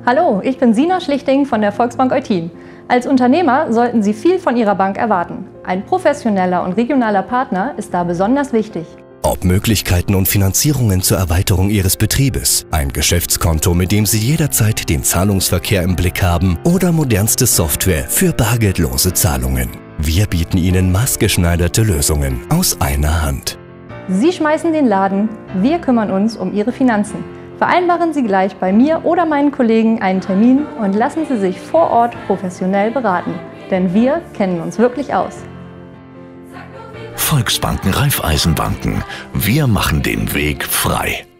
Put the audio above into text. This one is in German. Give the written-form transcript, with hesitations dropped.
Hallo, ich bin Sina Schlichting von der Volksbank Eutin. Als Unternehmer sollten Sie viel von Ihrer Bank erwarten. Ein professioneller und regionaler Partner ist da besonders wichtig. Ob Möglichkeiten und Finanzierungen zur Erweiterung Ihres Betriebes, ein Geschäftskonto, mit dem Sie jederzeit den Zahlungsverkehr im Blick haben oder modernste Software für bargeldlose Zahlungen. Wir bieten Ihnen maßgeschneiderte Lösungen aus einer Hand. Sie schmeißen den Laden, wir kümmern uns um Ihre Finanzen. Vereinbaren Sie gleich bei mir oder meinen Kollegen einen Termin und lassen Sie sich vor Ort professionell beraten. Denn wir kennen uns wirklich aus. Volksbanken, Raiffeisenbanken. Wir machen den Weg frei.